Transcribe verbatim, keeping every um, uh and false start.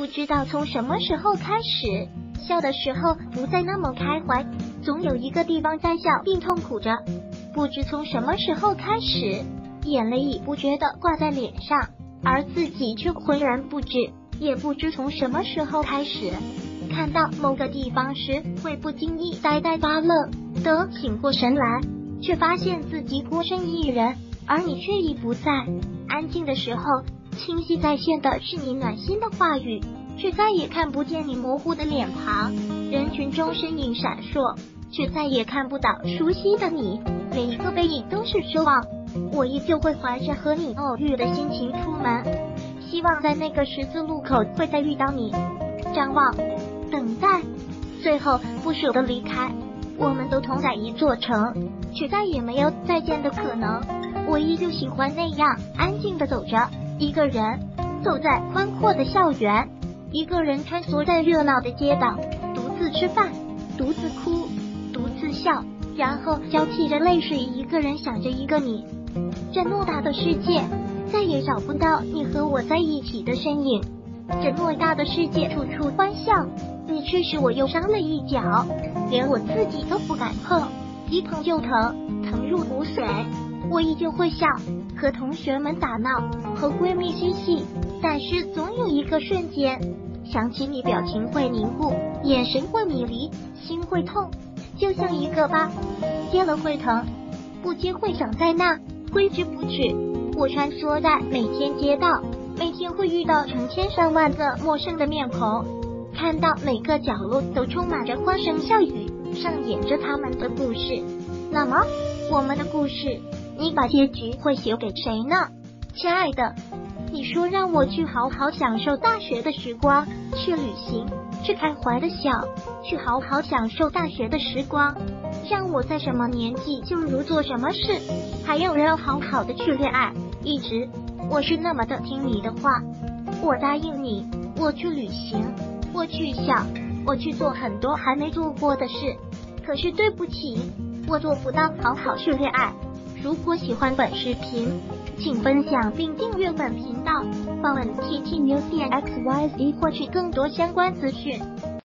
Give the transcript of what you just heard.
不知道从什么时候开始，笑的时候不再那么开怀，总有一个地方在笑并痛苦着。不知从什么时候开始，眼泪已不觉地挂在脸上，而自己却浑然不知。也不知从什么时候开始，看到某个地方时会不经意呆呆发愣，等醒过神来，却发现自己孤身一人，而你却已不在。安静的时候，清晰再现的是你暖心的话语，却再也看不见你模糊的脸庞。人群中身影闪烁，却再也看不到熟悉的你，每一个背影都是奢望。我依旧会怀着和你偶遇的心情出门，希望在那个十字路口会再遇到你。张望，等待，最后不舍得离开。我们都同在一座城，却再也没有再见的可能。我依旧喜欢那样安静的走着，一个人走在宽阔的校园，一个人穿梭在热闹的街道，独自吃饭，独自哭，独自笑，然后交替着泪水，一个人想着一个你。这偌大的世界，再也找不到你和我在一起的身影。这偌大的世界，处处欢笑，你却使我又伤了一角，连我自己都不敢碰，一碰就疼，疼入骨髓。我依旧会笑，和同学们打闹，和闺蜜嬉戏，但是总有一个瞬间，想起你，表情会凝固，眼神会迷离，心会痛，就像一个疤，接了会疼，不接会长在那，挥之不去。我穿梭在每天街道，每天会遇到成千上万个陌生的面孔，看到每个角落都充满着欢声笑语，上演着他们的故事。那么我们的故事，你把结局会写给谁呢？亲爱的，你说让我去好好享受大学的时光，去旅行，去开怀的笑，去好好享受大学的时光，让我在什么年纪就如做什么事，还有要好好的去恋爱。一直我是那么的听你的话，我答应你，我去旅行，我去想，我去做很多还没做过的事。可是对不起，我做不到好好去恋爱。如果喜欢本视频，请分享并订阅本频道，访问 T T News 点 X Y Z 获取更多相关资讯。